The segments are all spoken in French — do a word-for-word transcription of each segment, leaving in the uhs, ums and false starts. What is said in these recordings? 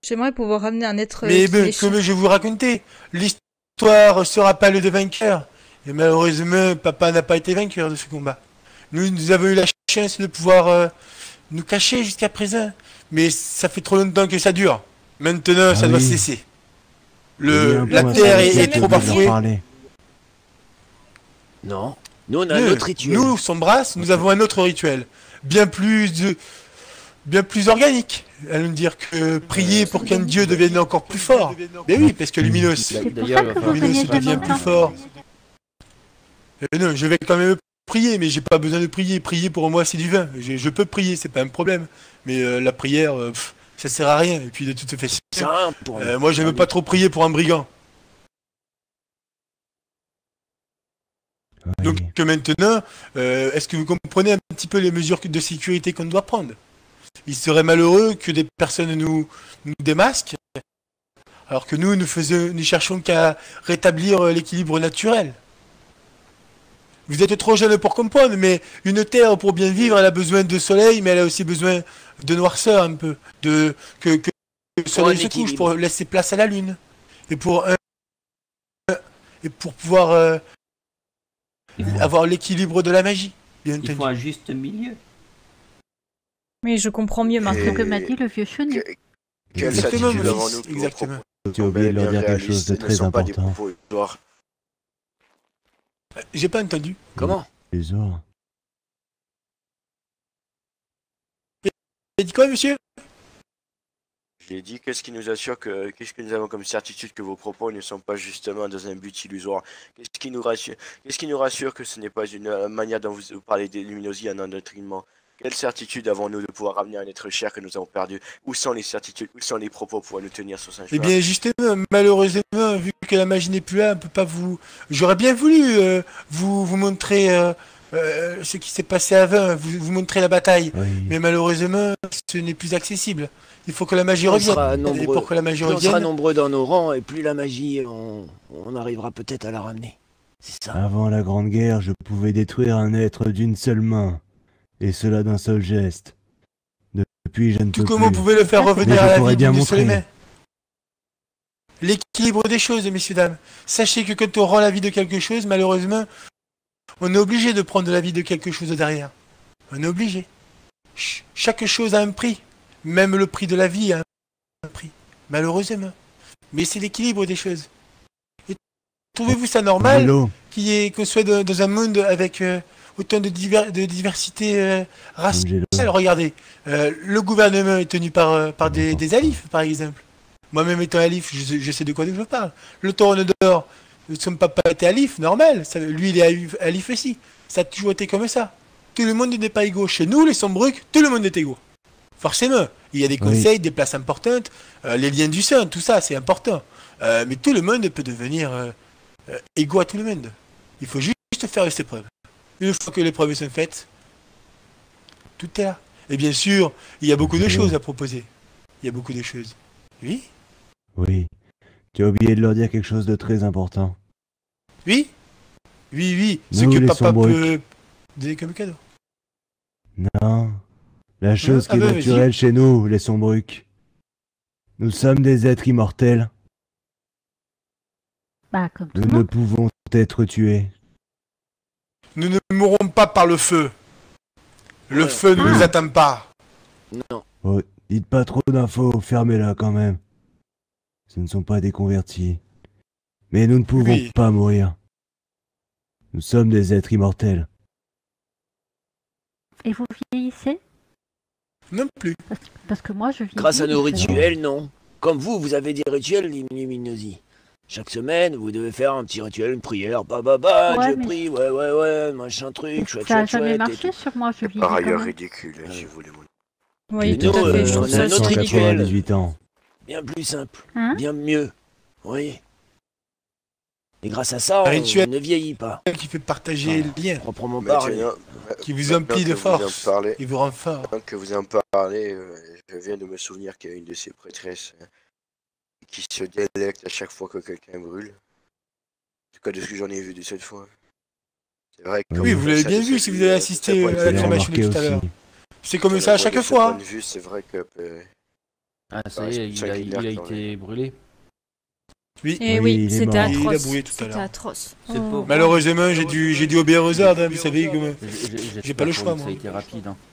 J'aimerais pouvoir ramener un être Mais qui ben, est comme je vous racontais, l'histoire se rappelle de vainqueurs. Et malheureusement, papa n'a pas été vainqueur de ce combat. Nous, nous avons eu la chance de pouvoir euh, nous cacher jusqu'à présent. Mais ça fait trop longtemps que ça dure. Maintenant, Ah ça doit oui. cesser. Il y a Le, un la point terre sur est, lequel est j'ai trop envie de leur bafouée. parler. Non. Nous, on a un Nous, autre rituel. nous, Sombras, nous avons un autre rituel. Bien plus de, bien plus organique. Allons dire que prier pour qu'un dieu devienne encore plus fort. Mais oui, parce que Luminos, C'est pour D'ailleurs, ça il va que falloir- vous Luminos venez jamais devient en plus temps. fort. Euh, non, je vais quand même prier, mais j'ai pas besoin de prier. Prier pour moi, c'est du vin. Je, je peux prier, c'est pas un problème. Mais euh, la prière, euh, pff, ça sert à rien. Et puis de toute façon, C'est un pour euh, moi, j'aime pas trop prier pour un brigand. Oui. Donc que maintenant, euh, est-ce que vous comprenez un petit peu les mesures de sécurité qu'on doit prendre? Il serait malheureux que des personnes nous, nous démasquent, alors que nous, nous, faisons, nous cherchons qu'à rétablir euh, l'équilibre naturel. Vous êtes trop jeune pour comprendre, mais une terre, pour bien vivre, elle a besoin de soleil, mais elle a aussi besoin de noirceur un peu, de que, que le soleil un se couche équilibre. pour laisser place à la lune, et pour un, et pour pouvoir euh, Il faut, avoir l'équilibre de la magie, bien il faut entendu. un juste milieu. Mais je comprends mieux maintenant. C'est ce que m'a dit le vieux chenu. Que- Quelle Exactement, certitude mon avons-nous fils, que vos exactement. propos Tu as oublié de leur bien dire quelque chose réalistes de ne très sont pas des important. propos illusoires. J'ai pas entendu. Comment? Les autres. Vous avez dit quoi, monsieur? J'ai dit qu'est-ce qui nous assure que qu'est-ce que nous avons comme certitude que vos propos ne sont pas justement dans un but illusoire. Qu'est-ce qui nous rassure Qu'est-ce qui nous rassure que ce n'est pas une euh, manière dont vous vous parlez des luminosies en endoctrinement. Quelle certitude avons-nous de pouvoir ramener un être cher que nous avons perdu? Où sont les certitudes? Où sont les propos pour nous tenir sur un Eh chemin? bien, justement, malheureusement, vu que la magie n'est plus là, on peut pas vous. J'aurais bien voulu euh, vous vous montrer euh, euh, ce qui s'est passé avant, vous, vous montrer la bataille, Oui. mais malheureusement, ce n'est plus accessible. Il faut que la magie On revienne. sera Et nombreux. pour que la magie Plus on sera revienne, nombreux dans nos rangs, et plus la magie, on, on arrivera peut-être à la ramener. C'est ça. Avant la Grande Guerre, je pouvais détruire un être d'une seule main. Et cela d'un seul geste. Depuis, je ne tout peux comme plus. on pouvait le faire Mais revenir je à la pourrais vie bien d'une seule montrer. main. L'équilibre des choses, messieurs, dames. Sachez que quand on rend la vie de quelque chose, malheureusement, on est obligé de prendre la vie de quelque chose derrière. On est obligé. Ch- chaque chose a un prix. Même le prix de la vie a un prix. Malheureusement. Mais c'est l'équilibre des choses. Et trouvez-vous ça normal Angelo, qu'il y ait- qu'on soit de- dans un monde avec euh, autant de, diver- de diversité euh, raciale? Angelo. Regardez, euh, le gouvernement est tenu par, euh, par des, D'accord. des alifs, par exemple. Moi-même étant alif, je sais, je sais de quoi je parle. Le Tauren d'or, son papa était alif, normal. Ça- lui, il est alif, alif aussi. Ça a toujours été comme ça. Tout le monde n'est pas égaux. Chez nous, les Sombrucs, tout le monde est égaux. Forcément, il y a des Oui. conseils, des places importantes, euh, les liens du sang, tout ça, c'est important. Euh, mais tout le monde peut devenir euh, euh, égaux à tout le monde. Il faut juste faire ses preuves. Une fois que les preuves sont faites, tout est là. Et bien sûr, il y a beaucoup de Angelo. choses à proposer. Il y a beaucoup de choses. Oui? Oui. Tu as oublié de leur dire quelque chose de très important. Oui? Oui, oui. Ce Nous, que les papa Sombrucs. peut donner comme cadeau. Non. La chose Ah qui est bah, vas-y. naturelle chez nous, les Sombrucs. Nous sommes des êtres immortels. Bah, comme tout Nous le ne monde. pouvons être tués. Nous ne mourrons pas par le feu. Le Ouais. feu ne Ah. nous atteint pas. Non. Oh, dites pas trop d'infos, fermez-la quand même. Ce ne sont pas des convertis. Mais nous ne pouvons Oui. pas mourir. Nous sommes des êtres immortels. Et vous vieillissez? Non plus. Parce, parce que moi, je vieillis. Grâce à nos donc, euh, rituels, non. Comme vous, vous avez des rituels, Lim- Luminosi. Chaque semaine, vous devez faire un petit rituel, une prière. Bah bah bah, Ouais, je mais- prie, ouais ouais ouais, machin truc, chouette Ça a chouette jamais chouette. et marché tout. sur moi, je vieillis Par quand ailleurs même. ridicule, hein, si vous voulez. mon- Oui, Et tout nous, à fait. euh, Je trouve on a ça un autre aussi rituel. quatre-vingt-dix-huit ans. Bien plus simple, Hein? bien mieux. Vous voyez. Et grâce à ça, on, Un rituel. ne vieillit pas, Qui fait partager le lien, proprement parlé. Maintenant, qui vous maintenant emplit que de vous en force, parlez- et vous rend fort. Maintenant que vous en parlez, euh, je viens de me souvenir qu'il y a une de ces prêtresses euh, qui se délecte à chaque fois que quelqu'un brûle. En tout cas, de ce que j'en ai vu de cette fois. C'est vrai que Oui, quand Oui, vous l'avez faites bien ça de vu ce- si vous avez de assisté ce point à de la Je vue, l'ai crémation de remarqué tout à l'heure. aussi. C'est comme de ça à ce chaque point fois. de vue, c'est vrai que euh, Ah, ça Ouais, y c'est est, pour il ça a, qu'il il a meurt, quand été brûlé. Oui. Et Oui, oui, il est c'était mort. Il a atroce. brûlé tout à C'était l'heure. atroce. C'est le pauvre. Malheureusement, j'ai dû, j'ai dû obéir aux ordres, hein, vous savez, comme, J'ai- j'ai- j'espère pas le pour choix, lui que moi. Ça a été rapide. Hein.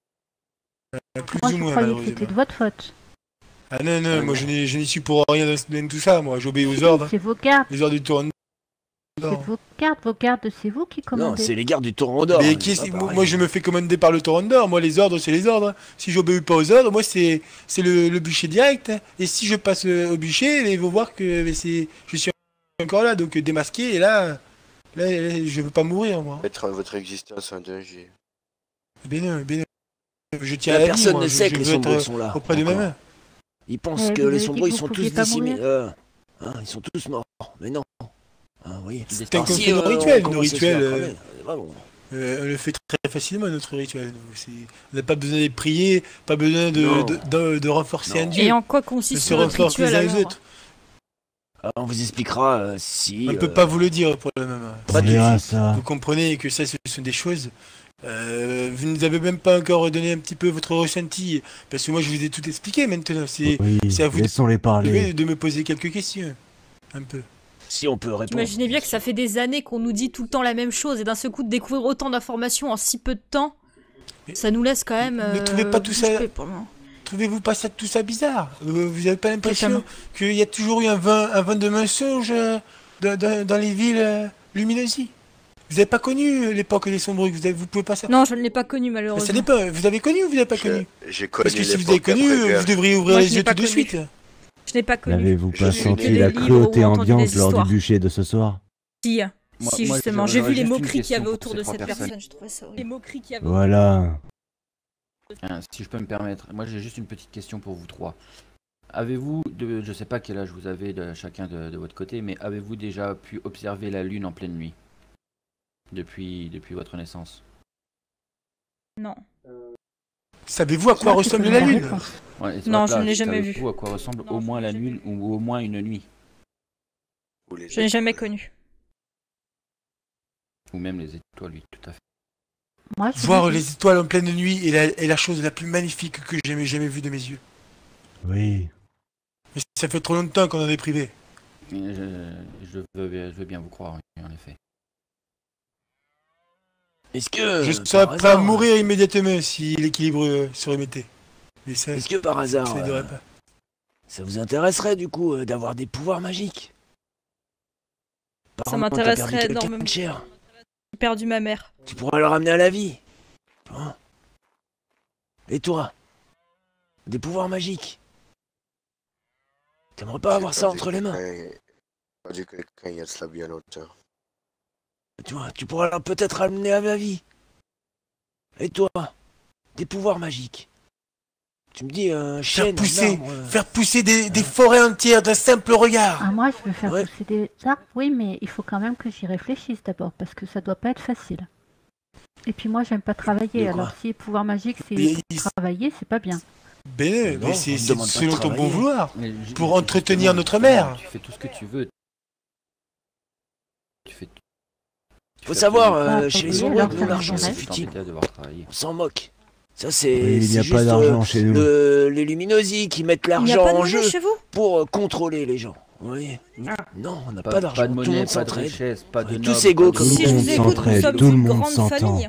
plus Moi, ou je moins, croyais que c'était de malheureusement. votre faute. Ah non, non, Ah, moi non. je n'ai je n'y suis pour rien dans, dans tout ça, moi j'obéis aux ordres, C'est vos gardes. les ordres du tour. C'est vos gardes. Vos gardes, c'est vous qui Non, commandez. c'est les gardes du torrent d'or. Mais c'est qui- pas moi, pareil. moi, je me fais commander par le torrent d'or, moi les ordres c'est les ordres. Si j'obéis pas aux ordres, moi c'est c'est le, le bûcher direct. Et si je passe euh, au bûcher, ils vont voir que mais c'est je suis encore là, donc euh, démasqué, et là, là, là, je veux pas mourir moi. Mettre votre existence en danger. Ben non, ben non. Je tiens Là, à la vie, personne moi. ne je, sait je que les veux être sombres sont là. auprès de ma encore. main. Ils pensent Eh, que vous les avez dit sombres que ils vous sont tous pouviez pas décimés. mourir Euh, hein, ils sont tous morts. Mais non. Ah oui. C'est un Ah, Si, fait nos euh, on rituels, nos commence à se rituels. faire euh, cramer, c'est pas bon. Euh, on le fait très facilement notre rituel. nous. C'est- On n'a pas besoin de prier, pas besoin de, Non. de, de- de renforcer Non. un dieu. Et en quoi On consiste se votre renforce les rituel uns les alors autres. Alors, on vous expliquera euh, si. On ne peut euh, pas vous le dire pour le moment. On Pas de- verra ça. Vous comprenez que ça, ce sont des choses. Euh, vous ne nous avez même pas encore donné un petit peu votre ressenti. Parce que moi, je vous ai tout expliqué maintenant. C'est Oui, c'est à vous laissons-les de, parler. de me poser quelques questions. Un peu. Si on peut répondre. Imaginez bien que ça fait des années qu'on nous dit tout le temps la même chose et d'un seul coup de découvrir autant d'informations en si peu de temps, Mais ça nous laisse quand même. ne euh, trouvez pas tout bouche ça- bée pour le moment. Trouvez-vous pas ça, tout ça bizarre? Euh, Vous n'avez pas l'impression Totalement. qu'il y a toujours eu un vin, un vin de mensonge euh, dans, dans- dans les villes euh, lumineuses? Vous n'avez pas connu euh, l'époque des sombres, vous, avez, vous pouvez pas savoir. Non, je ne l'ai pas connu Mais ça malheureusement. dépend, vous avez connu ou vous n'avez pas Je- connu? J'ai connu Parce que si vous l'époque avez connu, après-guerre. vous devriez ouvrir Moi, je les n'ai yeux pas tout de connu. suite. Je n'ai pas connu. N'avez-vous Je pas suis senti des la livres cruauté ou entendu ambiante des lors du histoires. bûcher de ce soir? Si, Moi- si moi, justement, j'aurais- j'ai vu j'aurais les juste une moqueries qu'il y question avait pour autour ces de trois cette personnes. personne. Je trouvais ça horrible. Les moqueries qu'il y avait. Voilà. Hein, si je peux me permettre, moi j'ai juste une petite question pour vous trois. Avez-vous, de, je sais pas quel âge vous avez de, chacun de, de votre côté, mais avez-vous déjà pu observer la lune en pleine nuit depuis, depuis votre naissance? Non. Savez-vous à quoi Moi qui ressemble connais la la lune? réponse. Ouais, et sur Non, la je ne plage, l'ai jamais savez-vous vu. à quoi ressemble Non, au je moins ne la l'ai lune ou au moins une nuit? Ou les Je n'ai jamais connu. Ou même les étoiles, oui, tout à fait. Moi, je Voir l'ai vu. les étoiles en pleine nuit est la, est la chose la plus magnifique que j'ai jamais, jamais vue de mes yeux. Oui. Mais ça fait trop longtemps qu'on en est privé. Et Je, je, veux, je veux bien vous croire, oui, en effet. Est-ce que. Je par serais prêt à hasard, mourir immédiatement si l'équilibre euh, se remettait. Mais ça, Est-ce que par hasard. ça ne euh, devrait pas. Ça vous intéresserait du coup euh, d'avoir des pouvoirs magiques? Apparemment, t'as m'intéresserait perdu quelqu'un énormément. de cher. J'ai perdu ma mère. Tu pourras le ramener à la vie. Hein? Et toi? Des pouvoirs magiques? T'aimerais pas avoir ça entre les mains? J'ai perdu quelqu'un il y a de cela bien longtemps. Tu vois, tu pourras leur peut-être ramener à la vie. Et toi? Des pouvoirs magiques? Tu me dis un Faire chêne, un pousser, arbre, euh, faire pousser des, des forêts entières d'un simple regard. Ah, moi, je veux faire Ouais. pousser des arbres, oui, mais il faut quand même que j'y réfléchisse d'abord, parce que ça doit pas être facile. Et puis moi, j'aime pas travailler, De quoi? alors si pouvoir magique, c'est Mais pour il- travailler, c'est pas bien. Ben, Non, mais on c'est me c'est demande pas de selon ton bon travailler. vouloir. Mais ju- Pour ju- entretenir justement, notre justement, mère. Tu fais tout ce que tu veux. Tu fais. tu Faut fais savoir, absolument euh, Ah, chez les oui, sombres, alors nous, ça l'argent c'est m'intéresse. futile. t'embêter à devoir travailler. On s'en moque. Ça, c'est Oui, il n'y c'est a juste pas d'argent euh, chez nous. le- les luminosi qui mettent Il n'y a l'argent pas de en monnaie jeu chez vous? pour euh, contrôler les gens. Vous voyez? Non, on n'a pas, Pas, d'argent. pas de Tout le monnaie, monde pas de s'entraide. richesse, pas de On est nobles, tous égaux pas de- comme Si Tout je le vous monde écoute, nous s'entraide, sommes tout le une monde grande s'entend. famille.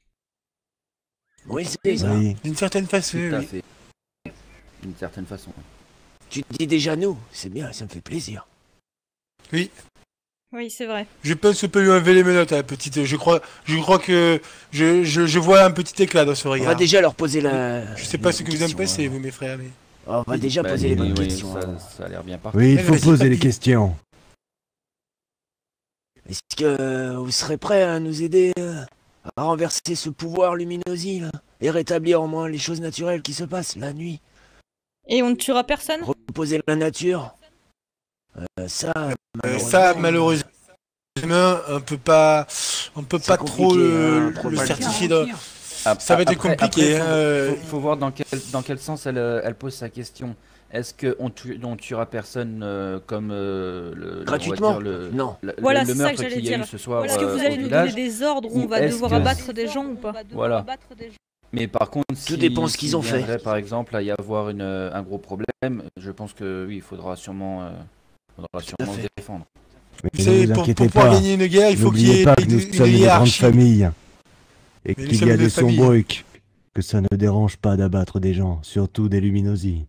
Oui, c'est ça. Oui. D'une certaine façon, Tout à oui. fait. D'une certaine façon. Tu te dis déjà nous, c'est bien, ça me fait plaisir. Oui. Oui, c'est vrai. Je pense qu'on peut lui enlever les menottes à la petite. Je crois, je crois que je, je, je vois un petit éclat dans ce On regard. va déjà leur poser la. Je sais pas la ce que vous en question, pensez, hein. vous, mes frères, mais... On va déjà Bah, poser les oui, bonnes oui, questions. ça, hein. ça a l'air bien parti. Oui, il Mais faut vas-y, poser les papy. questions. Est-ce que euh, vous serez prêts à nous aider euh, à renverser ce pouvoir luminosi là, et rétablir au moins les choses naturelles qui se passent la nuit? Et on ne tuera personne? Reposer la nature? Euh, ça, Euh, ça, malheureusement, on peut pas, on peut C'est pas trop compliqué, le, hein, le probablement. certifier. Dans... Ap- Ça va être après- compliqué, après, hein, euh. faut, faut, faut voir dans quel, dans quel sens elle, euh, elle pose sa question. Est-ce qu'on tu, on tuera personne euh, comme euh, le, le- on va gratuitement? dire le, Non. le, Voilà, le c'est ça meurtre que j'allais qu'il y a dire. eu ce soir Est-ce que euh, vous au allez nous village? donner des ordres où Ou on va est-ce devoir que- abattre des gens ou pas? Voilà. Mais par contre, Tout si, dépend de ce qu'ils s'il ont fait. viendrait, par exemple, à y avoir une, euh, un gros problème, je pense que oui, il faudra sûrement, euh, faudra sûrement se fait. défendre. Mais Vous ne savez, vous pour, inquiétez pour pouvoir pas. gagner une guerre, il faut qu'il y N'oubliez ait pas que une, nous une sommes une grande hiérarchie. famille. Et Mais nous qu'il sommes y a une des famille. sombrucs. Que ça ne dérange pas d'abattre des gens, surtout des luminosi.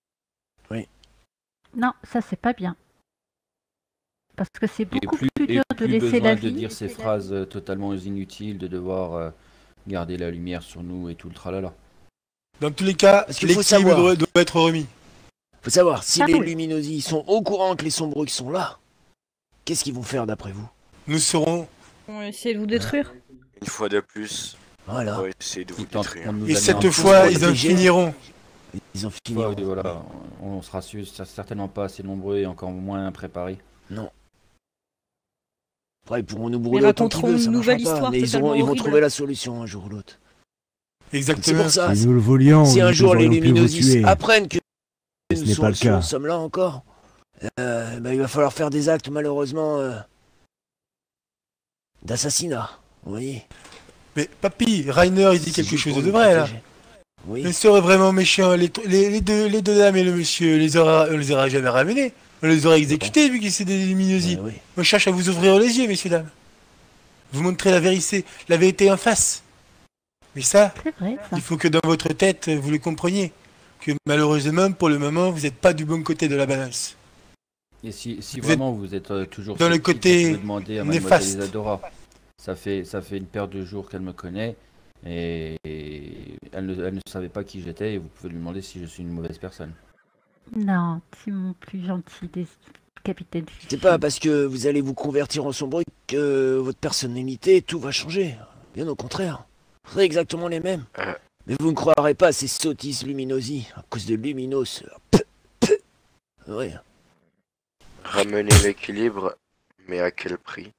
Non, ça c'est pas bien. Parce que c'est Et beaucoup plus, plus et dur de plus laisser besoin la de vie. dire ces phrases euh, totalement inutiles, de devoir euh, garder la lumière sur nous et tout le tralala. Dans tous les cas, Parce qu'il faut l'équilibre savoir. doit, doit être remis. Faut savoir, si Ah les oui. Luminosi sont au courant que les Sombrucs sont là, qu'est-ce qu'ils vont faire d'après vous? Nous serons. On va essayer de vous détruire. Une fois de plus, Voilà. on va essayer de vous Ils tentent détruire. de nous Et amener cette un peu- fois, pour ils en protéger. finiront. Ils ont fini. Ouais, voilà, on, on sera su- certainement pas assez nombreux et encore moins préparés. Non. Après, ils pourront nous Ils brûler autant qu'ils raconteront veulent, ça une marchera nouvelle pas, histoire mais ils, totalement auront, ils vont horrible. trouver la solution un jour ou l'autre. C'est Exactement. pour ça, Si nous le voulions, si un nous jour les aurions pu vous Luminosis tuer. apprennent que Mais ce nous n'est sommes, pas le cas. sommes là encore, euh, bah, il va falloir faire des actes malheureusement euh, d'assassinat. Vous voyez. Mais papy, Rainer, il dit C'est quelque juste chose pour de nous vrai là. protéger. Oui. Il serait vraiment méchant. Les, les, les deux, les deux dames et le monsieur, les aura, on les aura jamais ramenés. On les aurait exécutés vu qu'ils c'est des luminosi. Ouais, oui. On cherche à vous ouvrir les yeux, messieurs dames. Vous montrer la vérité, la vérité en face. Mais ça, C'est vrai, ça. il faut que dans votre tête, vous le compreniez. Que malheureusement, pour le moment, vous n'êtes pas du bon côté de la balance. Et si, si Vous vraiment vous êtes euh, toujours dans le sceptique, côté vous pouvez demander à néfaste. Mademoiselle Isadora. Ça fait, ça fait une paire de jours qu'elle me connaît et elle ne, elle ne savait pas qui j'étais et vous pouvez lui demander si je suis une mauvaise personne. Non, c'est mon plus gentil des capitaines. C'est pas parce que vous allez vous convertir en Sombruc que votre personnalité, tout va changer. Bien au contraire. Vous serez exactement les mêmes. Euh. Mais vous ne croirez pas à ces sottises Luminosi à cause de Luminos. Pff, pff. Ouais. Ramener l'équilibre, mais à quel prix?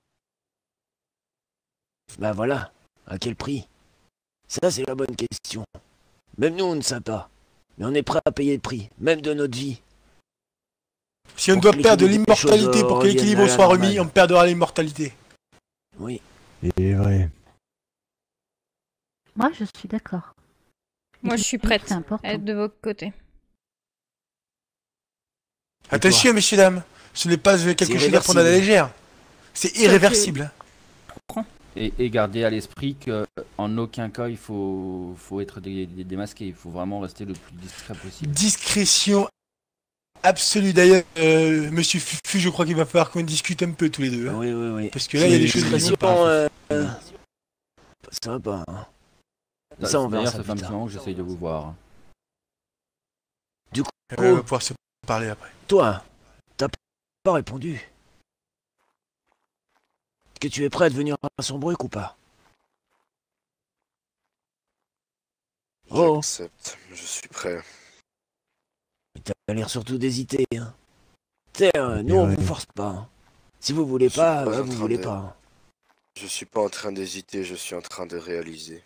Bah voilà. À quel prix? Ça, c'est la bonne question. Même nous, on ne sait pas. Mais on est prêt à payer le prix, même de notre vie. Si on Pour doit que perdre l'équilibre des choses, l'immortalité pour que revienne l'équilibre à la soit remis, normale. on perdra l'immortalité. Oui. Il est vrai. Moi, je suis d'accord. Moi, je suis prête C'est important. à être de votre côté. Attention, messieurs, dames. Ce n'est pas quelque C'est chose à prendre à la irréversible. légère. C'est irréversible. Et, et garder à l'esprit que en aucun cas il faut, faut être dé- dé- démasqué, il faut vraiment rester le plus discret possible. Discrétion absolue. D'ailleurs, euh, monsieur Fufu, je crois qu'il va falloir qu'on discute un peu tous les deux. hein. Oui, oui, oui. Parce que là, il y a des C'est choses qui discrétion, vont pas. euh, euh, ça va pas. Hein. Ça, on verra D'ailleurs, ça ça fait un plus petit tard. moment que j'essaye de vous voir. Euh, on va pouvoir se parler après. Toi, t'as pas répondu. Est-ce que tu es prêt à devenir un Sombruc ou pas? Oh. J'accepte, je suis prêt. T'as l'air surtout d'hésiter. Hein. T'sais, euh, nous, Et on ouais. vous force pas. Hein. Si vous voulez Je suis pas, pas bah, en vous train voulez de- pas. Hein. Je suis pas en train d'hésiter, je suis en train de réaliser.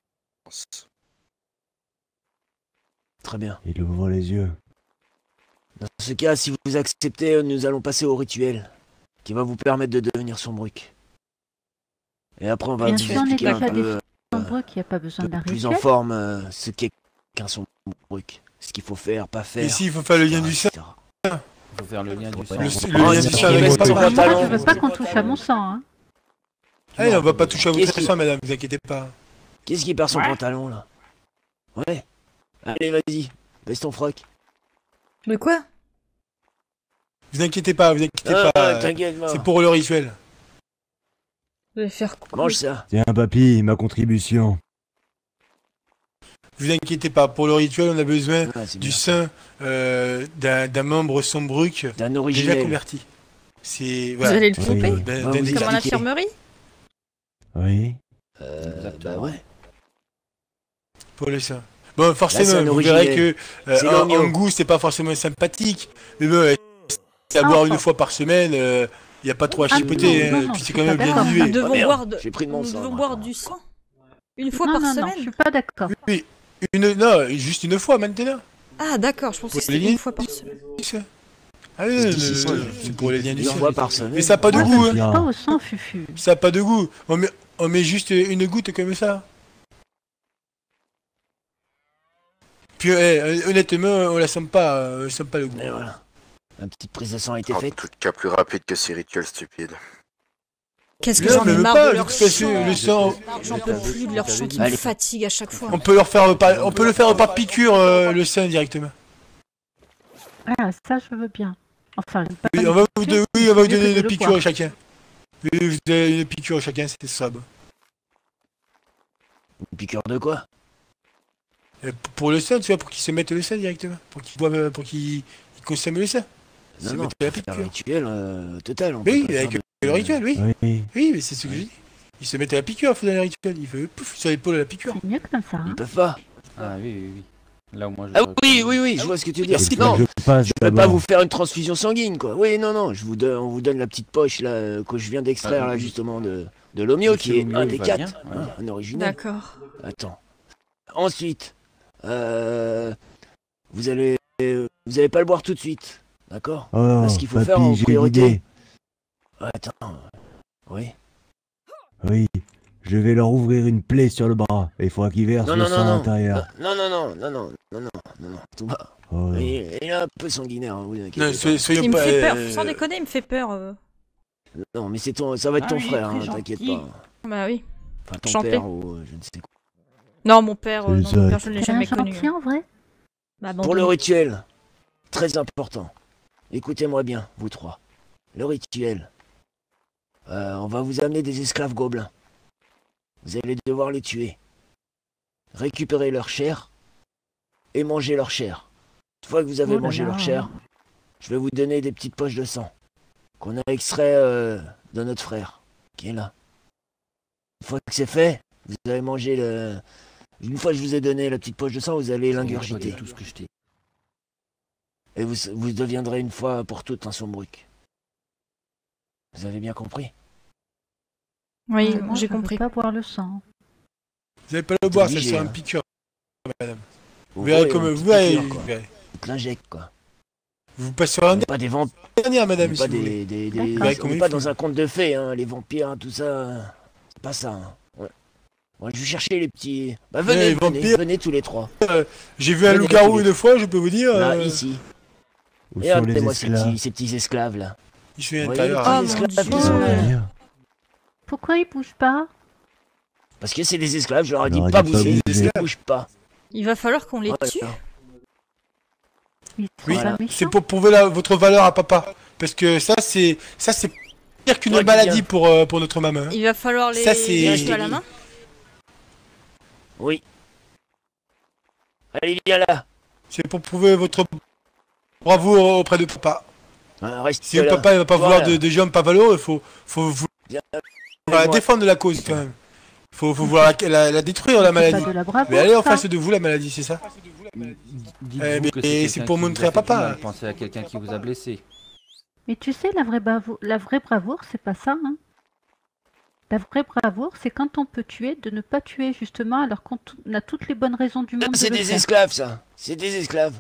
Très bien. Il ouvre les yeux. Dans ce cas, si vous acceptez, nous allons passer au rituel qui va vous permettre de devenir Sombruc. Et après, on va Bien vous sûr, on est expliquer un déjà peu, des euh, Sombrucs, il n'y a pas besoin d'un plus en rituel. forme euh, ce qu'est qu'un Sombruc. Ce qu'il faut faire, pas faire. Ici, il faut faire le lien du sang. et cetera. Il faut faire le lien du sang. Le, le Oh, lien il du y sang a avec des votre gens- Moi, pantalon. je veux pas qu'on touche à mon sang. Hein. Allez, on va pas toucher à Qu'est-ce votre qui- sang, madame, vous inquiétez pas. Qu'est-ce qui perd son pantalon, là? Ouais. Allez, vas-y. Baisse ton froc. De quoi? Vous inquiétez pas, vous inquiétez Ah, pas. t'inquiète pas. C'est pour le rituel. Vous allez faire quoi? Mange ça. Tiens, papy, ma contribution. Vous inquiétez pas, pour le rituel, on a besoin Ouais, c'est du bien. sang euh, d'un d'un membre Sombruc D'un déjà originel. converti. C'est Vous voilà. allez le Oui, tromper? oui. D'un- Ouais, d'un vous des- Comme en expliquer. infirmerie? Oui. Euh, bah Exactement. ouais. pour le sang. Bon, Là, forcément, c'est un vous verrez originel. que euh, C'est en, l'oignon. en goût, c'est pas forcément sympathique, mais bon, euh, à Ah, boire ah. une fois par semaine, il n'y a pas trop à Ah, chipoter, non, hein, non, non, puis je c'est suis quand même pas bien d'accord. Nous dilué. devons Ah, merde, boire, de... j'ai pris de mon nous sang, devons moi. boire du sang une fois Non, par non, non, semaine? je suis pas d'accord. Oui, une, non, juste une fois maintenant. Ah d'accord, je pensais que Pour les c'était une liens. fois par semaine. Ah oui, C'est non, difficile. non, non, c'est pour les liens du Une sang. fois par semaine. Mais ça n'a pas de Moi, goût, je hein. ne hein. pas au sang, Fufu. Ça n'a pas de goût. On met, on met juste une goutte comme ça. Puis eh, honnêtement, on la sent pas, euh, on sent pas le goût. Et voilà. La petite prise de sang a été En faite. tout cas, plus rapide que ces rituels stupides. Qu'est-ce que Non, j'en mais ai même marre pas, de leur de toute façon, chant. le sang, J'en peux plus de leur chant qui me Allez. fatigue à chaque fois. on peut leur faire par, on peut le faire par piqûre euh, le sein directement. Ah, ça, je veux bien. Enfin, pas Oui, une on va vous, piqûre, don- oui, on va vous mieux que donner de une le piqûre boire. à chacun. Oui, vous avez une piqûre à chacun, c'est ça. bon. Une piqûre de quoi? Et p- Pour le sein, tu vois, pour qu'ils se mettent le sein directement, pour qu'ils boivent, pour qu'ils ils consomment le sein. Non, Se non, mettre la c'est un piqûre. rituel euh, total. on Oui, peut pas avec faire le de- rituel, oui. Oui. Oui, mais c'est ce que je dis. Ils se mettent à la piqûre, il faut donner le rituel. Il fait pouf sur l'épaule à la piqûre. C'est mieux comme ça. Ils Hein. peuvent pas. Ah oui, oui, oui. Là où moi je. Ah oui, oui, oui, je vois ce que tu veux dire. Il faut Non, que je passe je peux pas d'abord. vous faire une transfusion sanguine, quoi. Oui, non, non, je vous donne, on vous donne la petite poche là euh, que je viens d'extraire Ah, là oui. justement de de l'Omio, qui est L'Omio, un il des va quatre, bien, ouais. hein, un original. D'accord. Attends. Ensuite, euh, vous allez, vous allez pas le boire tout de suite, d'accord? Oh, Ce qu'il faut papy, faire en j'ai priorité. l'idée. Attends. Oui. Oui, je vais leur ouvrir une plaie sur le bras. Et il faudra qu'ils versent Non, le non, sang non, à non. l'intérieur. Non, non, non, non, non, non, non, non, non, tout va. Oh. Il, il est un peu sanguinaire, hein, vous inquiétez Non, pas. soyez, soyons Il me pas. fait peur, euh, sans déconner, il me fait peur. euh. Non, mais c'est ton, ça va être Ah ton oui, frère, très hein, t'inquiète gentil. pas. Bah oui. Enfin, ton Chanter. père ou euh, je ne sais quoi. Non, mon père, euh, C'est non, mon ça. père je ne l'ai C'est un jamais connu. gentil en vrai. Bah, Pour le abandonné. rituel, très important. Écoutez-moi bien, vous trois. Le rituel. Euh, on va vous amener des esclaves gobelins. Vous allez devoir les tuer. Récupérer leur chair et manger leur chair. Une fois que vous avez Oh là mangé là. leur chair, je vais vous donner des petites poches de sang qu'on a extrait euh, de notre frère qui est là. Une fois que c'est fait, vous allez manger le. Une fois que je vous ai donné la petite poche de sang, vous allez l'ingurgiter. Tout ce que je t'ai. Et vous, vous deviendrez une fois pour toutes un sombruc. Vous avez bien compris? Oui, Euh, moi, j'ai je veux compris. pas boire le sang. Vous n'allez pas le boire, ça obligé, sera hein. une piqûre, madame. Vous Vous verrez voyez, comme une vous petite verrez. piqûre, quoi. vous verrez. On te l'injecte, quoi. Vous passerez On en n'est pas des vampires, dernière, on madame, n'est si pas vous voulez. des, des, des- D'accord. Ouais, on comme n'est il pas faut. dans un conte de fées, hein, les vampires, tout ça. euh, C'est pas ça. Hein. Ouais. Bon, je vais chercher les petits. Bah venez, les venez, vampires. venez tous les trois. J'ai vu un Venez, loup-garou venez. une fois, je peux vous dire. Là, euh, ici. Où Et sont les regardez-moi ces esclaves petits, ces petits esclaves là. Il se fait à Vous voyez l'intérieur. les Oh, petits mon esclaves Dieu. qui sont là. Merde. Pourquoi il bouge pas? Parce que c'est des esclaves, je leur ai On dit aurait pas dit pas bouger, bouger. ils bougent pas. Il va falloir qu'on les Voilà. tue. Ils sont Oui, pas c'est méchants. pour prouver la- votre valeur à papa. Parce que ça, c'est ça c'est pire qu'une Ouais, qui maladie vient. pour, euh, pour notre maman. hein. Il va falloir les Ça, c'est- les tuer à la main. Oui. Allez, viens là. C'est pour prouver votre bravoure auprès de papa. Ah, reste Si le là. papa ne va pas Toi, vouloir là. de, de gens pas valeureux, il faut, faut, faut, Viens faut la avec moi. défendre la cause quand même. Faut, faut vouloir la, la- la détruire la C'est pas maladie. de la bravoure, Mais allez en ça. face de vous la maladie, c'est ça? Dites-vous Eh, mais que c'est quelqu'un pour qui vous montrer a à fait du papa. mal. Pensez à quelqu'un qui vous a blessé. Mais tu sais, la vraie bravoure, la vraie bravoure, c'est pas ça. Hein. La vraie bravoure, c'est quand on peut tuer, de ne pas tuer justement, alors qu'on t- on a toutes les bonnes raisons du monde de C'est le des faire. esclaves, ça. C'est des esclaves.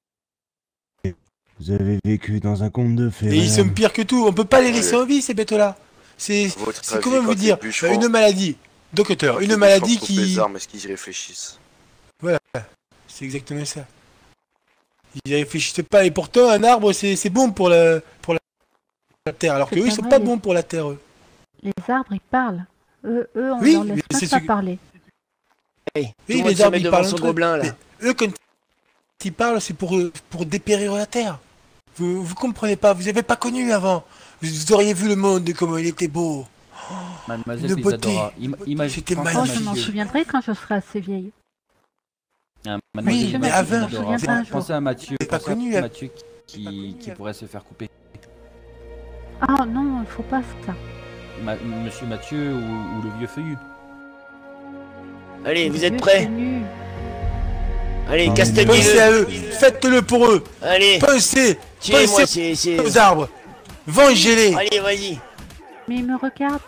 Vous avez vécu dans un conte de fées. Et ils madame. sont pires que tout. On peut pas les laisser en vie, ces bêtes-là. C'est Votre c'est avis, comment quand vous les dire bûcherons- une maladie. Docteur, quand une les maladie bûcherons trouvent qui. les armes, est-ce qu'ils y réfléchissent? C'est exactement ça. Ils y réfléchissent pas. Et pourtant, un arbre, c'est c'est bon pour la, pour la, la terre. Alors que C'est eux, ils pas sont vrai, pas les- bons pour la terre, eux. Les arbres, ils parlent. Eux, eux on Oui, leur mais laisse c'est même ce pas que- parler. Hey, tout Oui, le monde les se arbres, met ils devant parlent son entre eux. gobelin, là. Mais eux, quand ils parlent, c'est pour, euh, pour dépérir la terre. Vous, vous comprenez pas, vous avez pas connu avant. Vous, vous auriez vu le monde, comment il était beau. Mademoiselle Une beauté. Isadora, im- imagine- C'était pensez à Oh, magnifique. je m'en Mathieu. souviendrai quand je serai assez vieille. Ah, Oui, Mademoiselle mais avant, Isadora, je me souviendrai un jour. pensez à Mathieu, C'est pas pensez à connu, hein. Mathieu qui, qui pourrait se faire couper. Ah non, il faut pas ça. Ma- Monsieur Mathieu ou, ou le vieux feuillu. Allez, vous Dieu, êtes prêts? c'est nul. Allez, Ah, Pensez castaignez-le. à eux, faites-le pour eux. Allez, Pensez, tuez-moi pensez ces... ces- aux arbres. Vengez-les. Allez, vas-y. Mais il me regarde.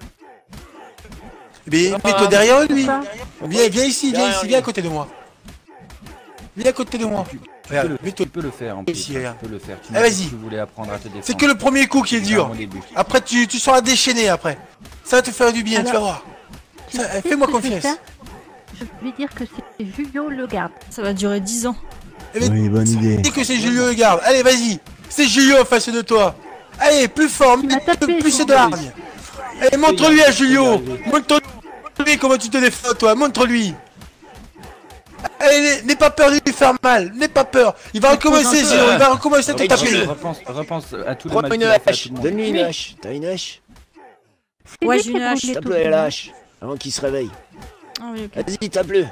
Mais Ah, mets-toi derrière lui. Pas. Viens, viens ici, viens Derrière ici, lui. viens à côté de moi. Viens à côté de moi. Tu, tu peux Regarde, le, mets-toi. tu peux le faire en plus. Ici, Tu regarde. peux le faire. Tu Ah, m'as dit vas-y. que tu voulais apprendre à te défendre. C'est que le premier coup qui est dur. Au début. Après, tu, tu seras déchaîné après. Ça va te faire du bien, tu vas Alors, voir. Tu Ça, sais fais-moi ce que je vais confiance. faire Je vais dire que c'est Julio le garde. Ça va durer dix ans. Eh ben, Oui, bonne idée. dis que c'est Julio le garde. Allez, vas-y. C'est Julio en face de toi. Allez, plus fort, Il m'a tapé, plus Julio. de hargne. Allez, montre-lui à Julio. Montre-lui comment tu te défends, toi. Montre-lui. Allez, n'aie pas peur de lui faire mal. N'aie pas peur. Il va recommencer, Julio. Il va recommencer à te taper. Repense, repense à tous les Prends mal une qu'il a fait à hache. tout le monde. Donne-lui une hache. T'as une hache? C'est Ouais, lui j'ai qui une a hache. brûlé tout Tape-le le la monde. hache. Avant qu'il se réveille. Ah oui, ok. Vas-y, tape-le.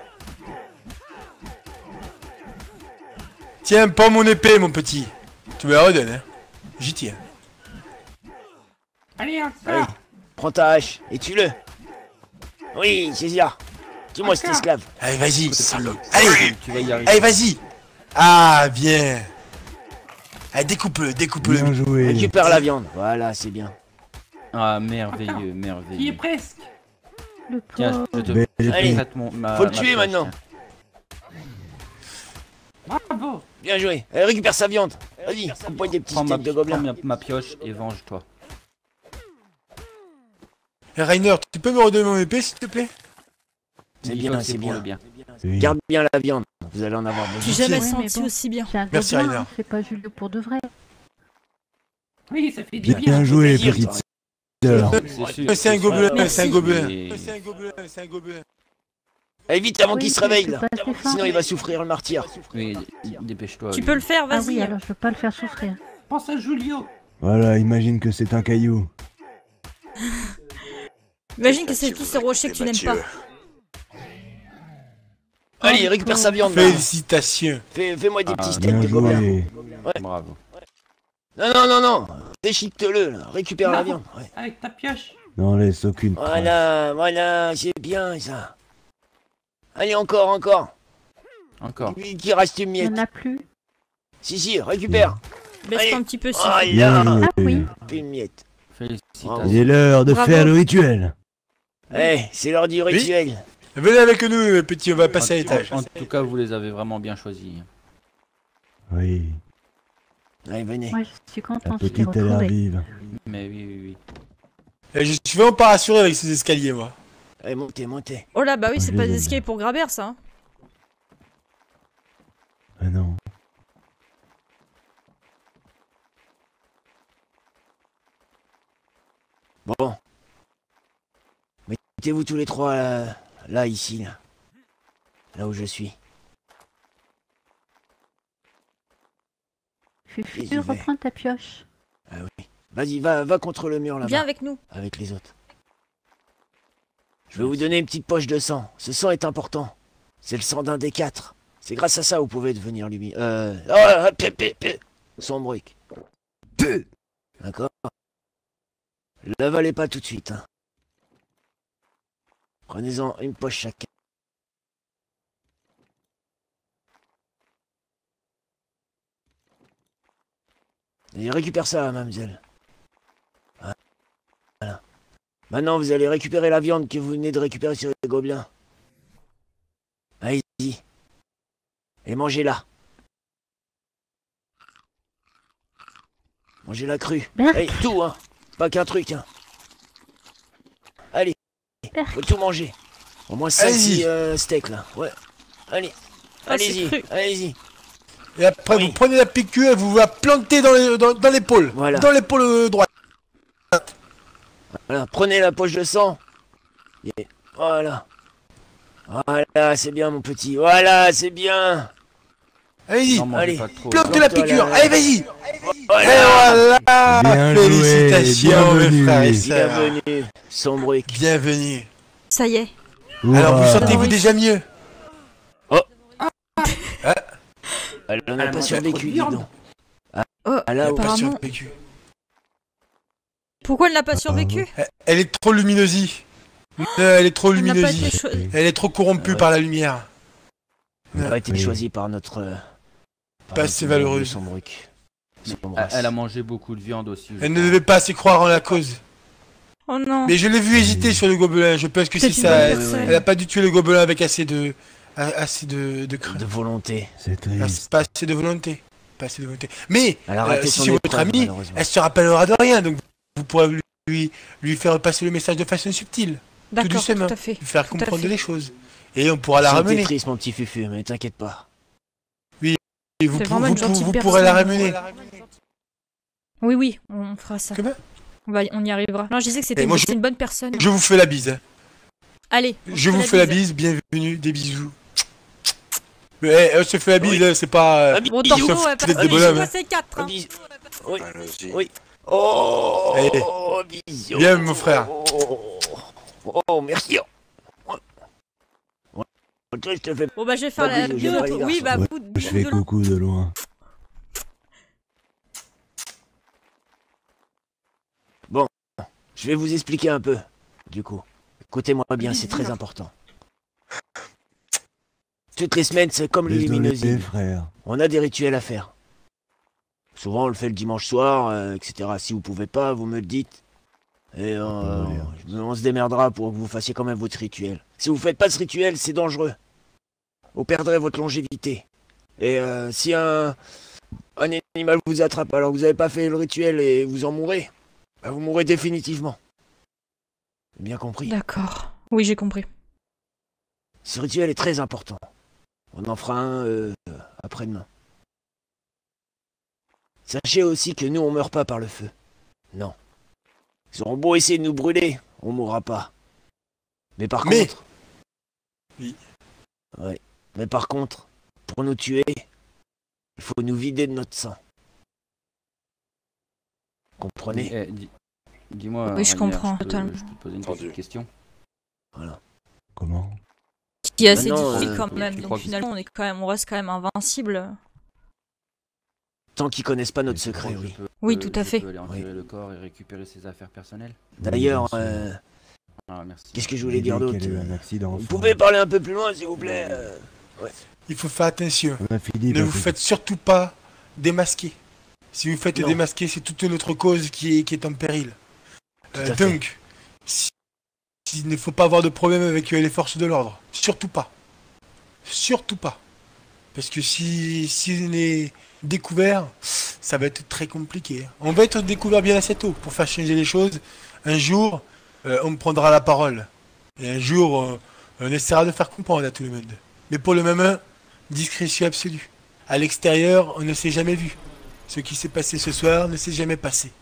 Tiens, prends mon épée, mon petit. Tu me la redonnes, hein. J'y tiens. Allez, Allez, encore. prends ta hache et tue-le. Oui, c'est ça. Tue-moi cet Encore. esclave. Allez, vas-y, salaud. Allez, Tu vas y arriver. allez, vas-y. Ah, bien. Allez, découpe-le, découpe-le. Bien joué. Récupère la viande. Voilà, c'est bien. Ah, merveilleux, Qui est merveilleux. presque. Le Tiens, pauvre. je te Belle Allez. épée. prête mon, ma, Faut le ma tuer pioche, maintenant. tiens. Bravo. Bien joué. Allez, récupère sa viande. Vas-y, coupe-moi des petites Prends ma, têtes de prends gobelins. ma, ma pioche et venge-toi. Eh, Rainer, tu peux me redonner mon épée, s'il te plaît? C'est Dis-toi bien, que c'est pour bien. le bien. Oui. Garde bien la viande. Vous allez en avoir J'ai besoin. jamais Ouais, mais senti bon. aussi bien. J'ai un Merci, gobelin, Rainer. hein, c'est pas Julio pour de vrai. Oui, ça fait du Bien, bien. bien joué, plaisir, petite ça. sœur. C'est sûr. C'est un gobelin, Merci. c'est un gobelin. Et- C'est un gobelin, c'est un gobelin. Allez, vite avant Oui, qu'il se mais réveille je là. peux pas se défendre. Sinon, il va souffrir le martyr. Oui, dépêche-toi. Tu oui. peux le faire, Ah vas-y. oui, alors je veux pas le faire souffrir. Pense à Julio. Voilà, imagine que c'est un caillou. Imagine que c'est tous ces rochers que tu n'aimes pas. Allez, récupère sa viande. là. Félicitations. Fais- Fais-moi des Ah, petits Bien steaks de gobelins. joué. Bravo. Non, non, non, non. Déchiquete-le là. Récupère la Non. viande. Ouais. Avec ta pioche. N'en laisse aucune trace. Voilà, voilà, c'est bien ça. Allez, encore, encore. Encore. Qui qui reste une Il n'y miette. en a plus. Si, si, récupère. Baisse-toi un petit peu, si. Oh Bien là. joué. Ah oui. Une miette. Félicitations. Il est l'heure de Bravo. faire le rituel. Eh, c'est l'heure du rituel. Venez avec nous, petit, on va passer à En- l'étage. En, en tout cas, vous les avez vraiment bien choisis. Oui, Allez, venez. Moi, je suis la contente de t'ai petite a l'air retrouvé. vive. Mais oui, oui, oui. Et je suis vraiment pas rassuré avec ces escaliers, moi. Allez, montez, montez. Oh là, bah oui, Ah, c'est je pas les des aime. escaliers pour Grabert, ça. hein. Ah non. Bon. Mettez-vous tous les trois euh, là, ici, là. Là où je suis. Fufu, J'y vais. reprends ta pioche. Ah oui. Vas-y, va, va contre le mur là-bas. Viens avec nous. Avec les autres. Je vais vous donner une petite poche de sang. Ce sang est important. C'est le sang d'un des quatre. C'est grâce à ça que vous pouvez devenir lumineux. Euh... Oh, oh, pé, pé, pé. Sans brique. D'accord. L'avalez pas tout de suite. Hein. Prenez-en une poche chacun. Et récupère ça, mademoiselle. Voilà. Maintenant, vous allez récupérer la viande que vous venez de récupérer sur les gobelins. Allez-y. Et mangez-la. Mangez-la crue. Berk. Allez, tout, hein. Pas qu'un truc, hein. Allez. Berk. Faut tout manger. Au moins cinq Allez-y. six euh, steaks, là. Ouais. Allez. Ah, c'est Allez-y. cru. Allez-y. Et après, Oui. vous prenez la piqûre et vous la plantez dans les- dans- dans l'épaule. Voilà. Dans l'épaule euh, droite. Voilà, prenez la poche de sang. Et voilà. Voilà, c'est bien mon petit. Voilà, c'est bien. Allez-y. N'en mangez allez. pas trop. Plantez la Plante-toi piqûre. là. Allez, vas-y. Et Voilà. voilà. Bien joué, Félicitations, mes bienvenue. frères et sœurs. Bienvenue, sans brique. Bienvenue. Ça y est. Alors, vous Ouah. sentez-vous déjà mieux? Elle en a Elle pas mange survécu, trop de dis viande. donc. Oh, Ah là, Pas apparemment. survécu. Pourquoi elle n'a pas survécu Elle- Elle est trop lumineuse. Elle est trop Elle n'a pas lumineuse. été choisie. Elle est trop corrompue Ouais. par la lumière. Elle n'a pas été Oui. choisie par notre... euh, par Pas notre assez monde de valeureuse. Sans brique. Sans Elle, brasse. elle a mangé beaucoup de viande aussi. je Elle ne crois. devait pas assez croire en la cause. Oh non. Mais je l'ai vu hésiter sur le gobelin. Je pense que C'est c'est une ça. bonne Elle, personne. elle a pas dû tuer le gobelin avec assez de, a- assez de, de crainte. De volonté. C'est Pas- triste. Pas assez de volonté. Pas assez de volonté. Mais Elle a euh, raté si son c'est votre épreuve, amie, malheureusement. elle se rappellera de rien. Donc vous pourrez lui, lui faire passer le message de façon subtile. D'accord, tout doucement. à fait. Lui faire Tout à comprendre fait. les choses. et on pourra la C'était ramener. triste, mon petit Fufu, mais t'inquiète pas. Et vous, C'est pour- vraiment vous, une gentille vous pourrez la personne. ramener. Oui, oui, on fera ça. Comment On, va, on y arrivera. Non, je disais que c'était Et une, moi, je- c'est une bonne personne. Je vous fais la bise. Allez. on Je se vous fais la bise, bienvenue, des bisous. Mais on se fait la bise, Oui. hein, c'est pas... euh, Un Bon, bisou. Tango, Sauf ouais, peut-être pas- des bonhommes, moi, hein. c'est quatre. Un Hein. bisou. Oui. Allons-y. Oui. Oh, Allez. bisous. Viens, mon frère. Oh, oh, merci. Oh, toi, je te fais... Bon, bah, je vais faire Bah, la bisous, bise. j'aime pas les Oui, bah, garçons. vous, Je bisous fais de loin. coucou de loin. Je vais vous expliquer un peu, du coup. Écoutez-moi bien, c'est très Bisous. important. Toutes les semaines, c'est comme le Désolé, luminosine. frère. On a des rituels à faire. Souvent, on le fait le dimanche soir, euh, et cetera. Si vous pouvez pas, vous me le dites. Et euh, on se démerdera pour que vous fassiez quand même votre rituel. Si vous faites pas ce rituel, c'est dangereux. Vous perdrez votre longévité. Et euh, si un, un animal vous attrape alors que vous n'avez pas fait le rituel et vous en mourrez, bah, vous mourrez définitivement. Bien compris. D'accord. Oui, j'ai compris. Ce rituel est très important. On en fera un euh, après-demain. Sachez aussi que nous, on meurt pas par le feu. Non. Ils auront beau essayer de nous brûler, on mourra pas. Mais par Mais- contre... Oui. Ouais. Mais par contre, pour nous tuer, il faut nous vider de notre sang. Comprenez? Eh, dis- Dis-moi. Oui, je Ranière, comprends, peux- totalement. Je peux te poser une Entendu. petite question. Voilà. Comment? Qui est assez Maintenant, difficile euh, quand tu même. crois Donc que- finalement, on est quand même, on reste quand même invincible. Tant qu'ils connaissent pas notre Tu crois secret, que je oui. peux- Oui, euh, tout à je fait. peux aller en Oui. tirer le corps et récupérer ses affaires personnelles. D'ailleurs, Oui, bien sûr. euh, Ah, merci. qu'est-ce que je voulais dire Dis-lui d'autre? qu'il y a eu un accident. Vous frère. pouvez parler un peu plus loin, s'il vous plaît? euh Il faut faire attention. On a fini. Ne vous papy. faites surtout pas démasquer. Si vous faites Non. démasquer, c'est toute notre cause qui est, qui est en péril. Euh, Tout à fait. donc, si- il ne faut pas avoir de problème avec euh, les forces de l'ordre. Surtout pas. Surtout pas. Parce que si, si on est découvert, ça va être très compliqué. On va être découvert bien assez tôt pour faire changer les choses. Un jour, euh, on me prendra la parole. Et un jour, euh, on essaiera de faire comprendre à tout le monde. Mais pour le moment, discrétion absolue. À l'extérieur, on ne s'est jamais vu. Ce qui s'est passé ce soir ne s'est jamais passé.